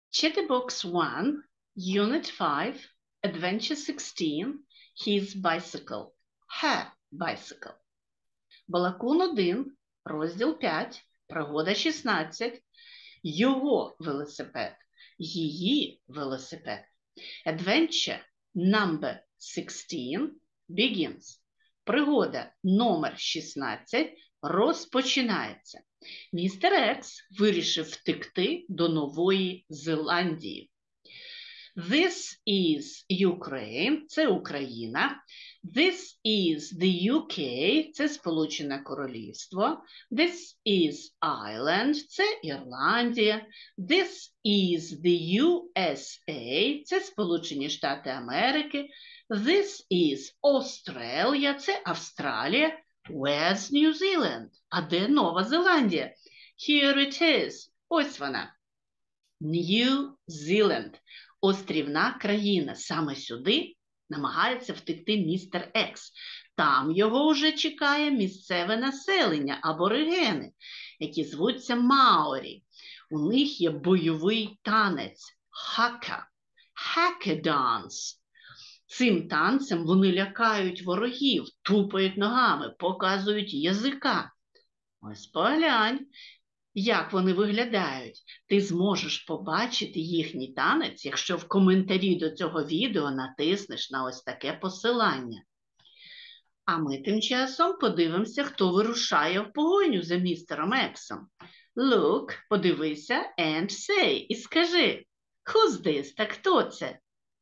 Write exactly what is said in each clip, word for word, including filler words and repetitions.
Chatterbox one, Unit five, Adventure sixteen, His bicycle, Her bicycle. Балакун один, розділ п'ять, пригода шістнадцять, його велосипед, її велосипед. Adventure number sixteen begins. Пригода номер шістнадцять розпочинається. Містер Екс вирішив втекти до Нової Зеландії. This is Ukraine, це Україна. This is the ю кей, це Сполучене Королівство. This is Ireland, це Ірландія. This is the ю ес ей, це Сполучені Штати Америки. This is Australia, це Австралія. Where's New Zealand? А де Нова Зеландія? Here it is. Ось вона. New Zealand. Острівна країна. Саме сюди намагається втекти містер Екс. Там його вже чекає місцеве населення, аборигени, які звуться Маорі. У них є бойовий танець – хака. Haka dance. Цим танцем вони лякають ворогів, тупають ногами, показують язика. Ось поглянь, як вони виглядають. Ти зможеш побачити їхній танець, якщо в коментарі до цього відео натиснеш на ось таке посилання. А ми тим часом подивимося, хто вирушає в погоню за містером Ексом. Look, подивися and say. І скажи, who's this? Так хто це?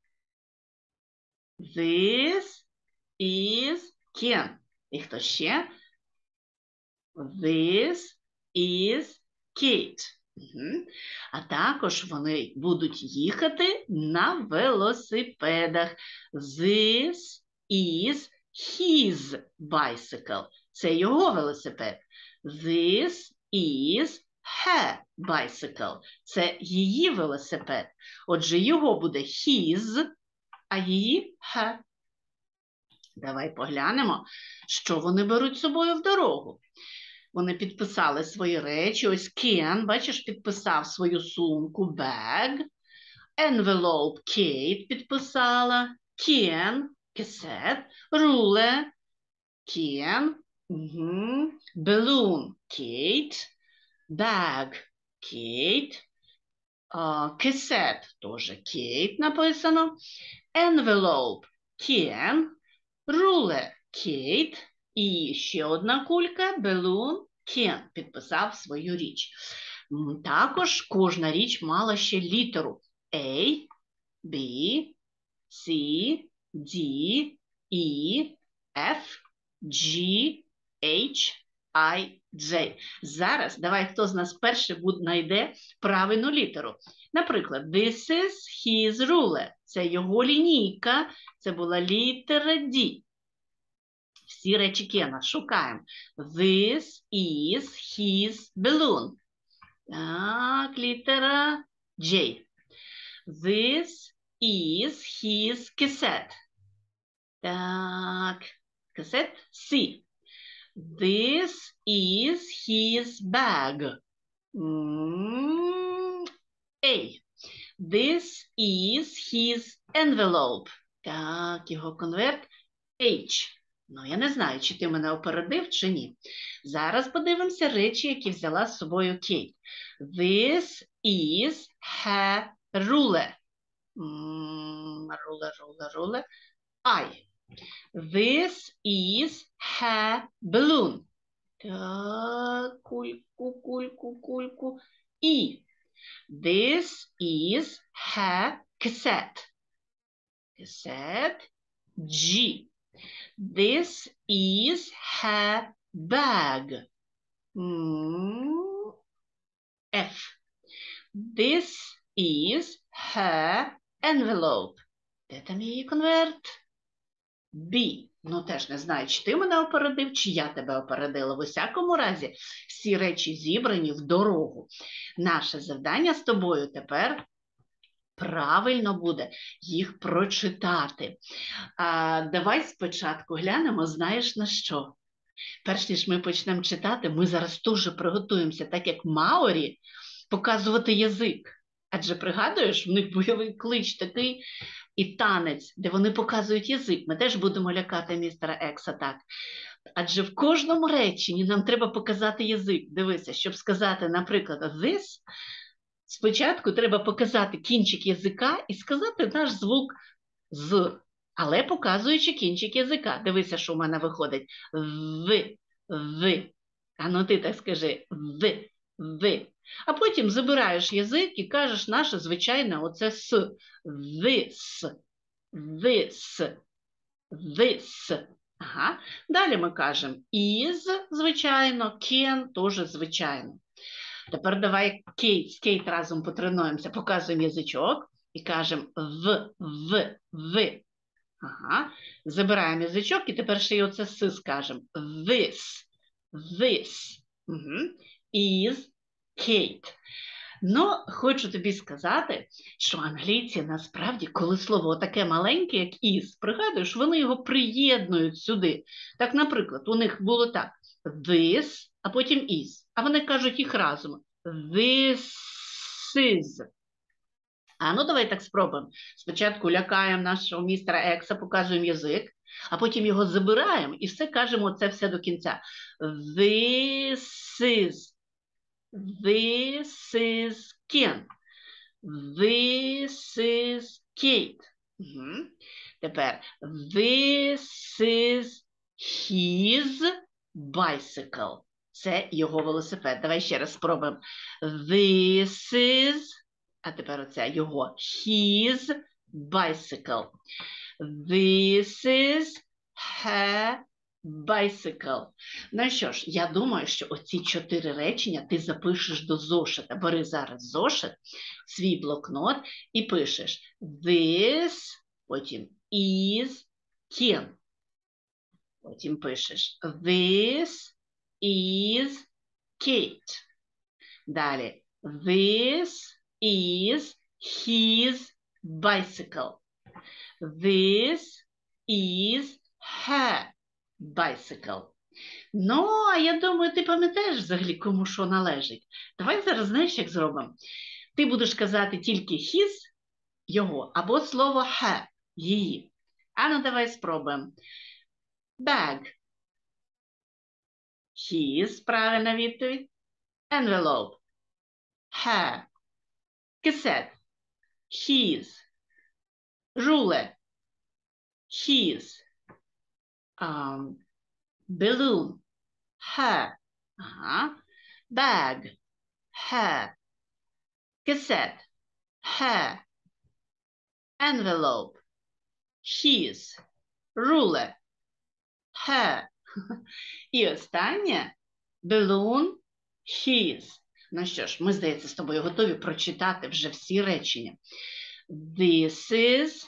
This is Ken. І хто ще? This is Kate. Угу. А також вони будуть їхати на велосипедах. This is his bicycle. Це його велосипед. This is her bicycle. Це її велосипед. Отже, його буде his, а її her. Давай поглянемо, що вони беруть з собою в дорогу. Вони підписали свої речі. Ось Кен, бачиш, підписав свою сумку, bag. Envelope Kate підписала. Кен, кисет. Ruler, Кен. Угу. Balloon, Kate. Bag, Kate. Кисет, теж Kate написано. Envelope, Кен. Ruler, Kate. І ще одна кулька, балун, Кен, підписав свою річ. Також кожна річ мала ще літеру A, B, C, D, E, F, G, H, I, J. Зараз давай, хто з нас перший знайде правильну літеру. Наприклад, this is his ruler. Це його лінійка, це була літера D. Всі речі Кена шукаємо. This is his balloon. Так, літера J. This is his cassette. Так, cassette C. This is his bag. A. This is his envelope. Так, його конверт H. Ну, я не знаю, чи ти мене опередив, чи ні. Зараз подивимося речі, які взяла з собою Кейт. This is her ruler. Ruler, ruler, ruler. I. This is her balloon. Так, кульку, кульку, кульку. І. This is her cassette. Cassette. G. This is her bag. Mm. F. This is her envelope. Де там її конверт? B. Ну, теж не знаю, чи ти мене опередив, чи я тебе опередила. В усякому разі, всі речі зібрані в дорогу. Наше завдання з тобою тепер правильно буде їх прочитати. А, давай спочатку глянемо, знаєш на що. Перш ніж ми почнемо читати, ми зараз теж приготуємося, так як Маорі, показувати язик. Адже пригадуєш, в них бойовий клич такий і танець, де вони показують язик. Ми теж будемо лякати містера Екса так. Адже в кожному реченні нам треба показати язик. Дивися, щоб сказати, наприклад, this, спочатку треба показати кінчик язика і сказати наш звук з, але показуючи кінчик язика. Дивися, що в мене виходить. В, в. А ну ти так скажи. В, в. А потім забираєш язик і кажеш наше звичайне оце с. This, this, this. Ага. Далі ми кажемо is, звичайно, can, теж звичайно. Тепер давай Кейт, з Кейт разом потренуємося, показуємо язичок і кажемо в, в, в. Ага. Забираємо язичок і тепер ще й оце с скажемо. This, this. Угу. Is Kate. Ну, хочу тобі сказати, що англійці насправді, коли слово таке маленьке, як is, пригадуєш, вони його приєднують сюди. Так, наприклад, у них було так, this, а потім is, а вони кажуть їх разом. This is. А ну давай так спробуємо. Спочатку лякаємо нашого містера Екса, показуємо язик, а потім його забираємо і все кажемо це все до кінця. This is. This is Ken. This is Kate. Угу. Тепер this is his bicycle. Це його велосипед. Давай ще раз спробуємо. This is, а тепер оце його his bicycle. This is her bicycle. Ну що ж, я думаю, що оці чотири речення ти запишеш до зошита. Бери зараз зошит, свій блокнот і пишеш this, потім is Ken. Потім пишеш this is Kate. Далі this is his bicycle. This is her bicycle. Ну, а я думаю, ти пам'ятаєш взагалі, кому що належить. Давай зараз, знаєш, як зробимо? Ти будеш казати тільки his, його, або слово her, її. А ну, давай спробуємо. Bag. His, правильна відповідь. Envelope. Her. Cassette. His. Ruler. His. Um, balloon, her, ага. Bag, her, cassette, her, envelope, his, ruler, her. І останнє balloon, his. Ну що ж, ми, здається, з тобою готові прочитати вже всі речення. This is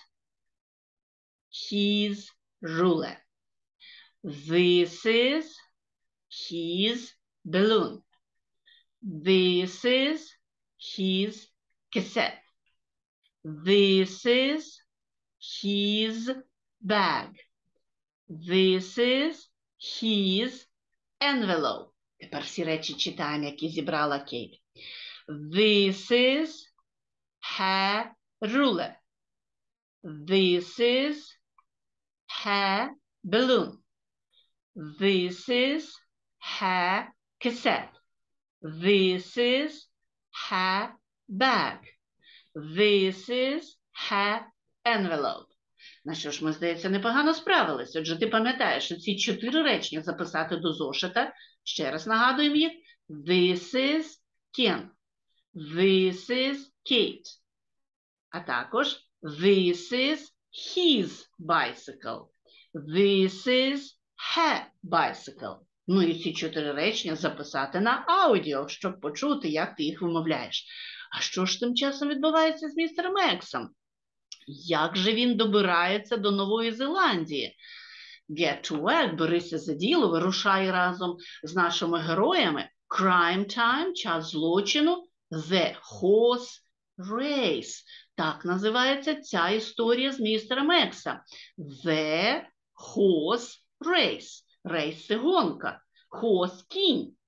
his ruler. This is his balloon. This is his cassette. This is his bag. This is his envelope. Тепер всі речі читаємо, які зібрала Кейт. This is her ruler. This is her balloon. This is her cassette. This is her bag. This is her envelope. На що ж, ми, здається, непогано справились. Отже, ти пам'ятаєш, що ці чотири речення записати до зошита. Ще раз нагадуємо їх. This is Ken. This is Kate. А також this is his bicycle. This is her bicycle. Ну і ці чотири речення записати на аудіо, щоб почути, як ти їх вимовляєш. А що ж тим часом відбувається з містером Ексом? Як же він добирається до Нової Зеландії? Get to work, берися за діло, вирушай разом з нашими героями. Crime time, час злочину, the horse race. Так називається ця історія з містером Екса. The horse race. Рейс – це гонка. Horse – кінь.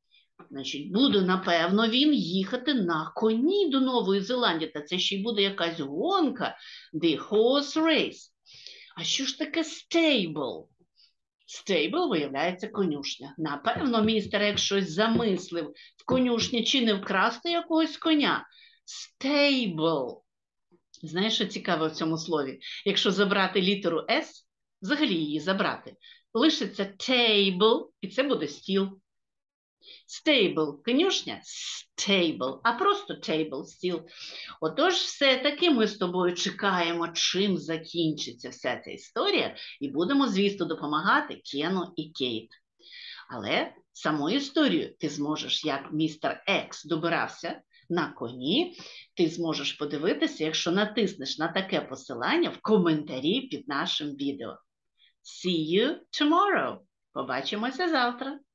Значить, буде, напевно, він їхати на коні до Нової Зеландії. Та це ще й буде якась гонка. The horse race. А що ж таке stable? Stable, виявляється, конюшня. Напевно, містер Екс щось замислив в конюшні чи не вкрасти якогось коня. Stable. Знаєш, що цікаво в цьому слові? Якщо забрати літеру S, взагалі її забрати, лишиться table, і це буде стіл. Stable – конюшня, stable, а просто table – стіл. Отож, все-таки ми з тобою чекаємо, чим закінчиться вся ця історія, і будемо, звісно, допомагати Кену і Кейт. Але саму історію ти зможеш, як містер Екс добирався на коні, ти зможеш подивитися, якщо натиснеш на таке посилання в коментарі під нашим відео. See you tomorrow! Побачимося завтра!